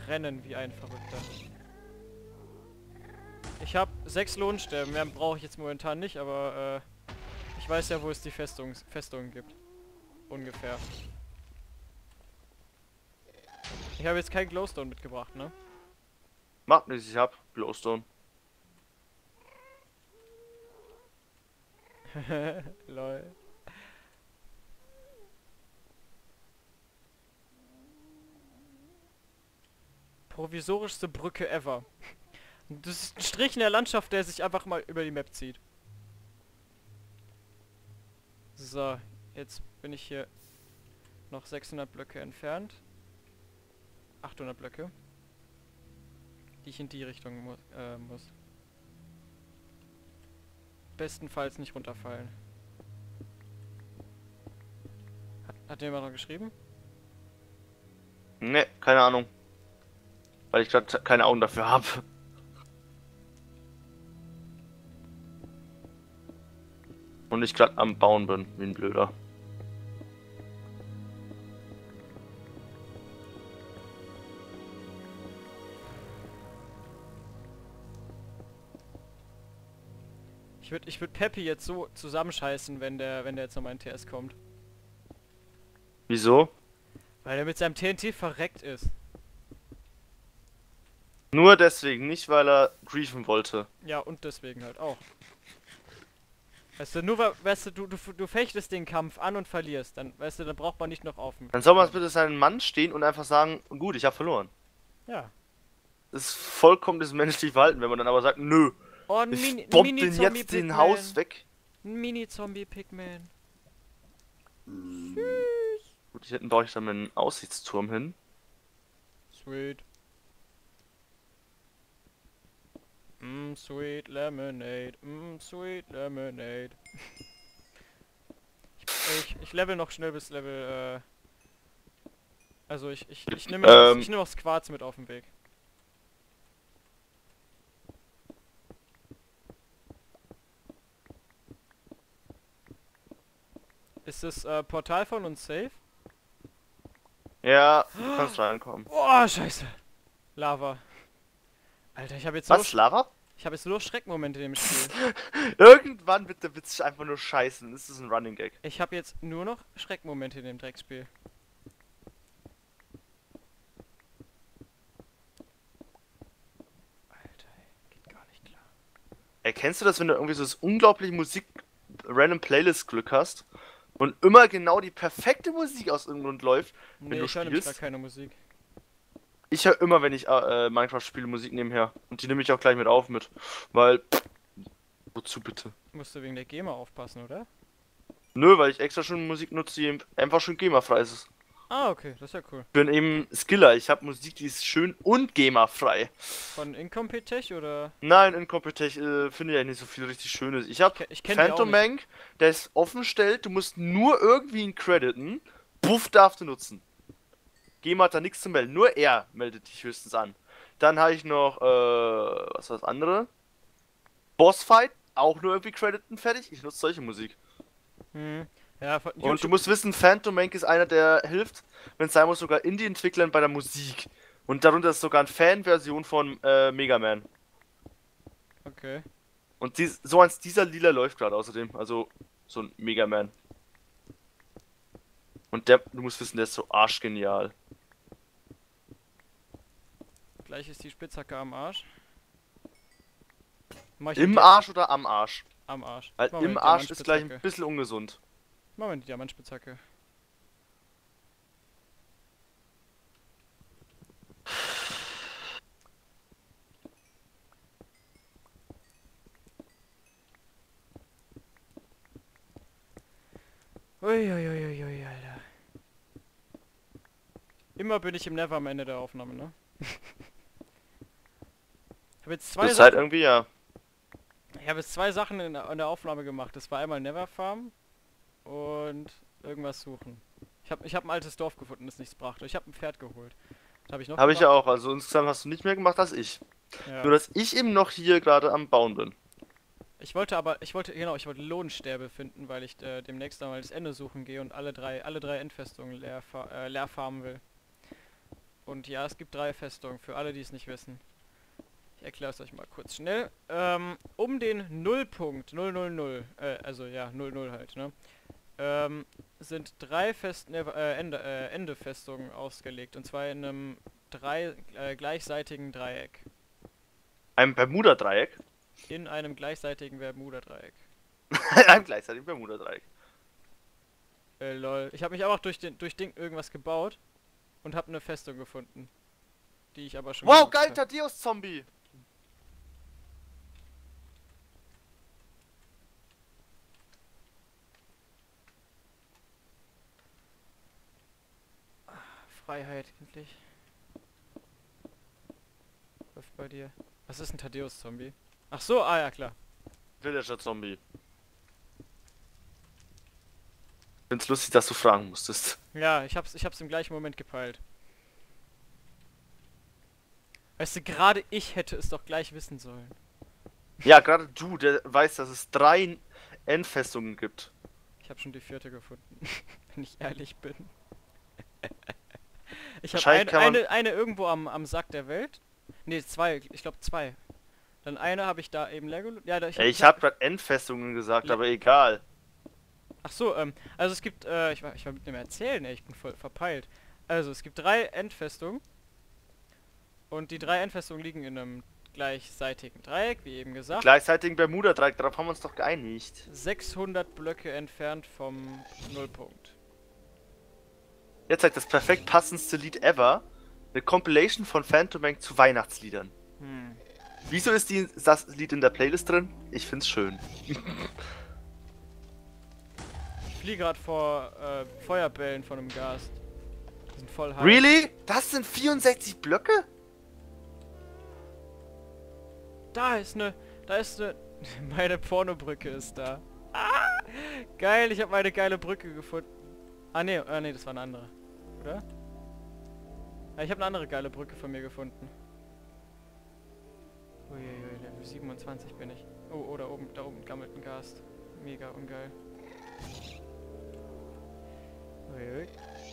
rennen wie ein Verrückter. Ich habe 6 Lohnstäbe, mehr brauche ich jetzt momentan nicht, aber ich weiß ja, wo es die Festungen gibt. Ungefähr. Ich habe jetzt kein Glowstone mitgebracht, ne? Macht nichts, ich hab Glowstone. Lol. Provisorischste Brücke ever. Das ist ein Strich in der Landschaft, der sich einfach mal über die Map zieht. So, jetzt bin ich hier noch 600 Blöcke entfernt. 800 Blöcke. Die ich in die Richtung muss. Bestenfalls nicht runterfallen. Hat jemand noch geschrieben? Ne, keine Ahnung. Weil ich gerade keine Augen dafür habe. Und ich gerade am Bauen bin, wie ein Blöder. Ich würd Peppy jetzt so zusammenscheißen, wenn der jetzt nochmal in TS kommt. Wieso? Weil er mit seinem TNT verreckt ist. Nur deswegen, nicht weil er griefen wollte. Ja, und deswegen halt auch. Weißt du, nur weil, weißt du fechtest den Kampf an und verlierst, dann, weißt du, dann braucht man nicht noch auf. Dann soll man bitte seinen Mann stehen und einfach sagen, gut, ich habe verloren. Ja. Das ist vollkommen das menschliche Verhalten, wenn man dann aber sagt, nö, Oh, ein ich bomb den Mini-Zombie jetzt den Pigman. Haus weg. Ein Mini-Zombie-Pigman. Gut, hier hinten baue ich dann einen Aussichtsturm hin. Sweet. Sweet Lemonade. Sweet Lemonade. Ich level noch schnell bis Level, also ich nehme ich nehm auch das Quarz mit auf den Weg. Ist das Portal von uns safe? Ja, du kannst reinkommen. Oh, scheiße. Lava. Alter, ich habe jetzt Was, Lara? ich habe jetzt nur Schreckmomente in dem Spiel. Irgendwann wird der Witz einfach nur scheißen. Das ist ein Running Gag. Ich habe jetzt nur noch Schreckmomente in dem Dreckspiel. Alter, ey, geht gar nicht klar. Erkennst du das, wenn du irgendwie so das unglaubliche Musik-Random Playlist-Glück hast und immer genau die perfekte Musik aus irgendeinem Grund läuft, wenn Nee, du ich höre nämlich gar spielst? keine Musik. Ich höre immer, wenn ich Minecraft spiele, Musik nebenher. Und die nehme ich auch gleich mit auf mit. Weil, wozu bitte? Musst du wegen der GEMA aufpassen, oder? Nö, weil ich extra schon Musik nutze, die einfach schon GEMA-frei ist. Ah, okay, das ist ja cool. Ich bin eben Skiller. Ich habe Musik, die ist schön und GEMA-frei. Von Incompetech oder? Nein, in Computech finde ich ja nicht so viel richtig Schönes. Ich habe Ich kenn die auch Phantom nicht. Mank, der ist offen stellt, du musst nur irgendwie ihn crediten. Puff darfst du nutzen. GEMA hat da nichts zu melden, nur er meldet dich höchstens an. Dann habe ich noch, was war das andere? Bossfight, auch nur irgendwie crediten, fertig. Ich nutze solche Musik. Hm. Ja, von Und du YouTube. musst wissen, Phantom Mank ist einer, der hilft, wenn es sein muss, sogar Indie-Entwicklern bei der Musik. Und darunter ist sogar eine Fan-Version von Mega Man. Okay. Und so eins dieser Lila läuft gerade außerdem. Also so ein Mega Man. Und du musst wissen, der ist so arschgenial. Gleich ist die Spitzhacke am Arsch. Mach ich Im die Arsch oder am Arsch? am Arsch. Weil Mach mal im die Arsch ist gleich ein Diamantspitzhacke. bisschen ungesund. Mach mal die Diamantspitzhacke. Uiuiuiui, Alter. Immer bin ich im Never am Ende der Aufnahme, ne? Ich habe jetzt zwei Das ist halt Sachen. irgendwie, ja. Ich habe jetzt zwei Sachen in der Aufnahme gemacht. Das war einmal Never Farm und irgendwas suchen. Ich hab ein altes Dorf gefunden, das nichts brachte. Ich habe ein Pferd geholt. Was habe ich noch Habe ich ja gemacht? auch. Also insgesamt hast du nicht mehr gemacht als ich. Ja. Nur dass ich eben noch hier gerade am Bauen bin. Ich wollte ich wollte Lohnstäbe finden, weil ich demnächst einmal das Ende suchen gehe und alle drei Endfestungen leer farmen will. Und ja, es gibt 3 Festungen, für alle, die es nicht wissen. Ich erkläre es euch mal kurz schnell. Um den Nullpunkt, 000, also ja, 00 halt, ne? Sind 3 Endefestungen ausgelegt. Und zwar in einem gleichseitigen Dreieck. Ein Bermuda-Dreieck? In einem gleichseitigen Bermuda-Dreieck. Ein gleichzeitiges Bermuda-Dreieck. Lol. Ich habe mich aber auch durch Ding irgendwas gebaut und habe eine Festung gefunden. Die ich aber schon Wow, genutzt geil, hab. Thaddeus-Zombie! Freiheit, endlich. Läuft bei dir. Was ist ein Thaddeus-Zombie? Ach so, ah ja, klar. Villager-Zombie. Find's lustig, dass du fragen musstest. Ja, ich hab's im gleichen Moment gepeilt. Weißt du, gerade ich hätte es doch gleich wissen sollen. Ja, gerade du, der weiß, dass es 3 Endfestungen gibt. Ich habe schon die 4. gefunden, wenn ich ehrlich bin. Ich habe Wahrscheinlich kann man- eine irgendwo am Sack der Welt. Ne, 2, ich glaube 2. Dann eine habe ich da eben leer gelootet. Ja, Ey, ich hab grad Endfestungen gesagt, aber egal. Ach so, also es gibt, ich war mit dem Erzählen, ey, ich bin voll verpeilt. Also es gibt 3 Endfestungen. Und die 3 Endfestungen liegen in einem gleichseitigen Dreieck, wie eben gesagt. Gleichzeitigen Bermuda-Dreieck, darauf haben wir uns doch geeinigt. 600 Blöcke entfernt vom Nullpunkt. Jetzt zeigt das perfekt passendste Lied ever. Eine Compilation von Phantom Mank zu Weihnachtsliedern. Hm. Wieso ist das Lied in der Playlist drin? Ich find's schön. Ich fliege gerade vor Feuerbällen von einem Gast. Die sind voll heiß. Really? Das sind 64 Blöcke? Da ist eine, meine Pornobrücke ist da. Ah, geil, ich habe meine geile Brücke gefunden. Ah nee, das war eine andere. Oder? Ah, ich habe eine andere geile Brücke von mir gefunden. Uiuiui, Level 27 bin ich. Oh, da oben gammelt ein Gast. Mega ungeil. Uiui.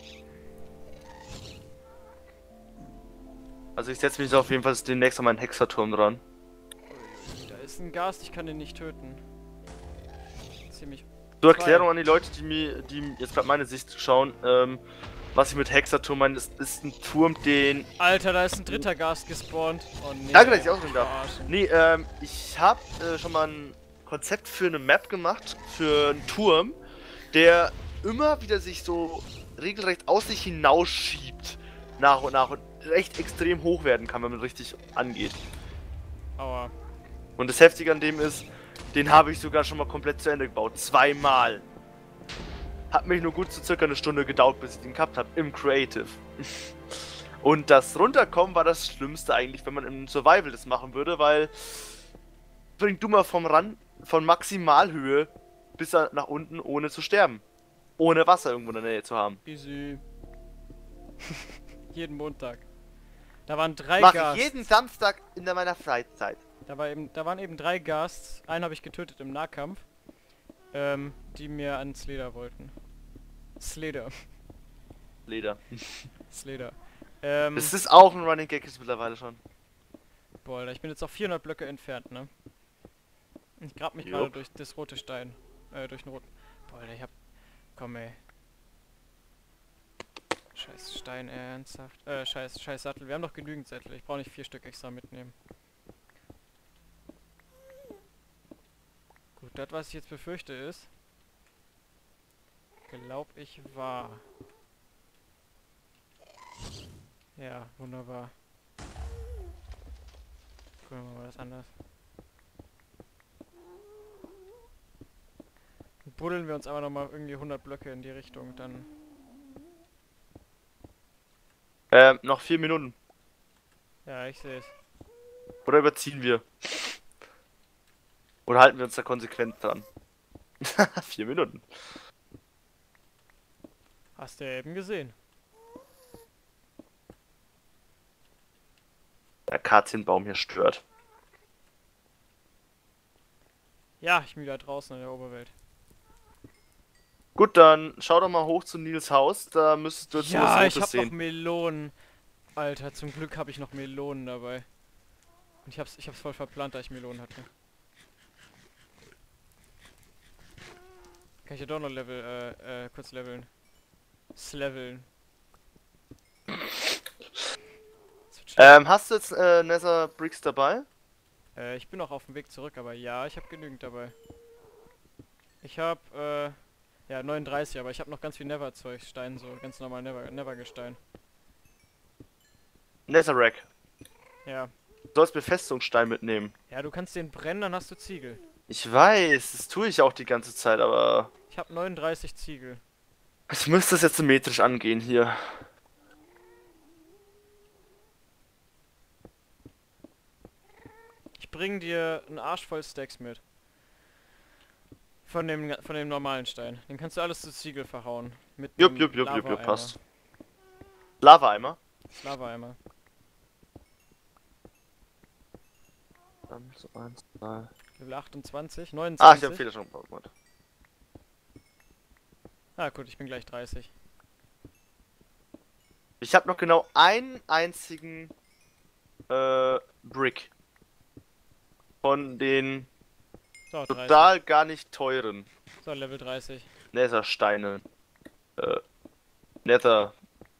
Also ich setze mich auf jeden Fall demnächst an meinen Hexerturm dran. Da ist ein Gast, ich kann den nicht töten. Ziemlich. Zur Erklärung an die Leute, die jetzt gerade meine Sicht schauen, was ich mit Hexerturm meine, ist ein Turm, den... Alter, da ist ein dritter Gast gespawnt. Oh nee. Danke, dass ich auch drin darf. Verarschen. Nee, ich habe schon mal ein Konzept für eine Map gemacht, für einen Turm, der immer wieder sich so regelrecht aus sich hinausschiebt, nach und nach, und recht extrem hoch werden kann, wenn man richtig angeht. Aua. Und das Heftige an dem ist, den habe ich sogar schon mal komplett zu Ende gebaut. 2-mal. Hat mich nur gut zu circa eine Stunde gedauert, bis ich den gehabt habe, im Creative. Und das Runterkommen war das Schlimmste eigentlich, wenn man im Survival das machen würde, weil bringt du mal vom Rand, von Maximalhöhe bis nach unten, ohne zu sterben. Ohne Wasser irgendwo in der Nähe zu haben. Easy. Jeden Montag. Da waren 3 Mach Gasts. ich jeden Samstag in meiner Freizeit. Da waren eben 3 Gasts. Einen habe ich getötet im Nahkampf. Die mir ans Leder wollten. Sleder. Leder. Sleder. Das ist auch ein Running Gag jetzt mittlerweile schon. Boah, Alter, ich bin jetzt auf 400 Blöcke entfernt, ne? Ich grab mich gerade durch das rote Stein. Durch den roten. Boah, Alter, ich hab... Komm, ey. Scheiß Stein, ernsthaft. Scheiß Sattel. Wir haben doch genügend Sättel. Ich brauche nicht 4 Stück extra mitnehmen. Gut, das, was ich jetzt befürchte, ist... Glaub ich wahr. Ja, wunderbar. Gucken wir mal das anders. Buddeln wir uns aber nochmal irgendwie 100 Blöcke in die Richtung, dann... Noch 4 Minuten. Ja, ich sehe es. Oder überziehen wir? Oder halten wir uns da konsequent dran? 4 Minuten. Hast du ja eben gesehen. Der Akazienbaum hier stört. Ja, ich bin wieder draußen in der Oberwelt. Gut, dann schau doch mal hoch zu Nils Haus. Da müsstest du jetzt Ja, was ich Rotes hab noch sehen. Melonen. Alter, zum Glück habe ich noch Melonen dabei. Und ich hab's voll verplant, da ich Melonen hatte. Kann ich ja doch noch kurz leveln. Sleveln. Hast du jetzt Nether Bricks dabei? Ich bin noch auf dem Weg zurück, aber ja, ich habe genügend dabei. Ich habe, ja, 39, aber ich habe noch ganz viel Nether-Zeug, Stein, so ganz normal Nether-Gestein. Netherrack. Ja. Du sollst Befestigungsstein mitnehmen. Ja, du kannst den brennen, dann hast du Ziegel. Ich weiß, das tue ich auch die ganze Zeit, aber... Ich habe 39 Ziegel. Ich müsste es jetzt symmetrisch angehen hier. Ich bring dir einen Arsch voll Stacks mit. Von dem normalen Stein. Den kannst du alles zu Ziegel verhauen. Mit Jupp, passt. Lava-Eimer? Lava-Eimer. Dann so 1, 2. Level 28, Ah, 29. ich habe Fehler schon gebaut. Ah gut, ich bin gleich 30. Ich habe noch genau einen einzigen Brick. Von den So, 30. total gar nicht teuren So, Level 30. Nethersteine. Nether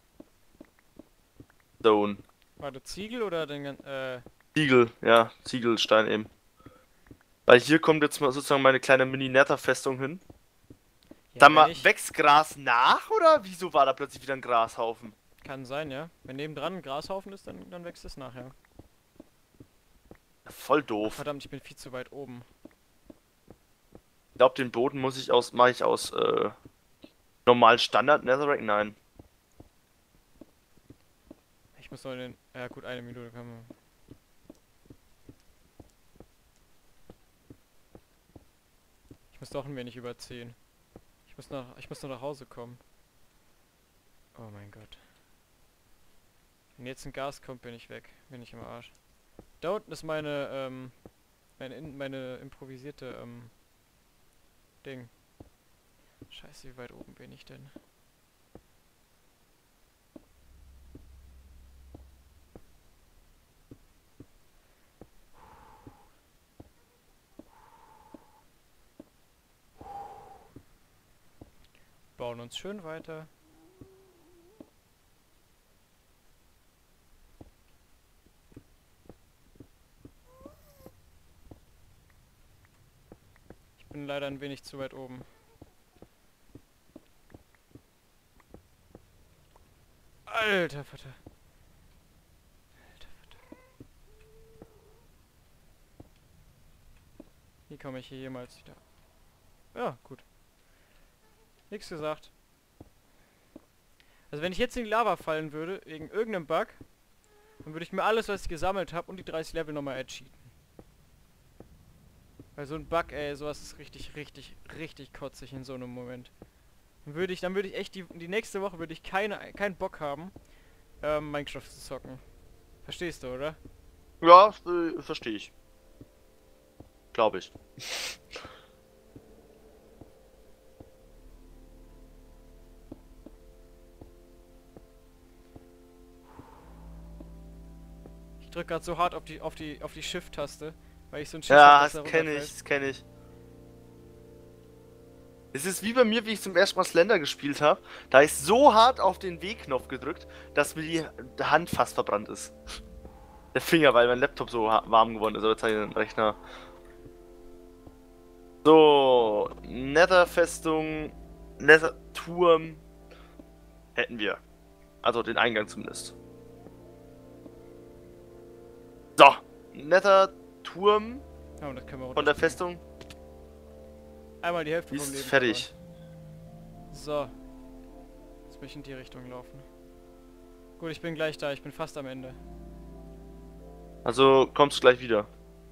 Stone. War du Ziegel oder Ziegel, ja, Ziegelstein eben. Weil hier kommt jetzt mal sozusagen meine kleine Mini-Nether-Festung hin. Ja, Sag mal, wächst Gras nach oder wieso war da plötzlich wieder ein Grashaufen? Kann sein, ja. Wenn nebendran ein Grashaufen ist, dann wächst es nachher. Voll doof. Verdammt, ich bin viel zu weit oben. Ich glaube, den Boden mache ich aus normal Standard Netherrack? Nein. Ich muss noch in den... Ja gut, eine Minute kann man... Ich muss doch ein wenig überziehen. Ich muss noch nach Hause kommen. Oh mein Gott. Wenn jetzt ein Gas kommt, bin ich weg. Bin ich im Arsch. Da unten ist meine improvisierte, Ding. Scheiße, wie weit oben bin ich denn? Bauen uns schön weiter. Ich bin leider ein wenig zu weit oben. Alter Vater. Alter Vater. Wie komme ich hier jemals wieder? Ja, gut. Nichts gesagt. Also wenn ich jetzt in die Lava fallen würde, wegen irgendeinem Bug, dann würde ich mir alles, was ich gesammelt habe, und die 30 Level nochmal cheaten. Weil so ein Bug, ey, sowas ist richtig kotzig in so einem Moment. Dann würde ich echt die nächste Woche würde ich keinen Bock haben, Minecraft zu zocken. Verstehst du, oder? Ja, verstehe ich. Glaube ich. Ich drücke gerade so hart auf die Shift-Taste, weil ich so ein Schiff Ja, hab, das kenne ich. Es ist wie bei mir, wie ich zum ersten Mal Slender gespielt habe. Da ist so hart auf den W-Knopf gedrückt, dass mir die Hand fast verbrannt ist. Der Finger, weil mein Laptop so warm geworden ist, aber jetzt habe ich den Rechner. So, Nether-Festung, Nether-Turm hätten wir. Also den Eingang zumindest. So, Nether-Turm Oh, das können wir von der Festung einmal die Hälfte vom ist Leben fertig. verloren. So. Jetzt muss ich in die Richtung laufen. Gut, ich bin gleich da. Ich bin fast am Ende. Also kommst du gleich wieder.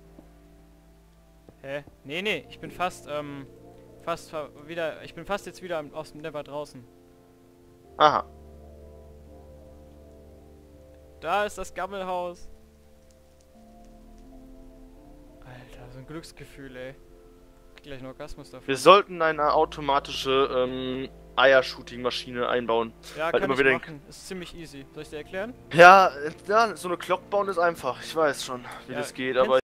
Hä? Nee. Ich bin fast, ich bin fast jetzt wieder aus dem Nether draußen. Aha. Da ist das Gammelhaus. Alter, so ein Glücksgefühl, ey. Gleich einen Orgasmus dafür. Wir sollten eine automatische Eier-Shooting-Maschine einbauen. Ja, Halt kann immer ich wieder machen. Ist ziemlich easy. Soll ich dir erklären? Ja, so eine Glock bauen ist einfach. Ich weiß schon, wie Ja, das geht, kennst aber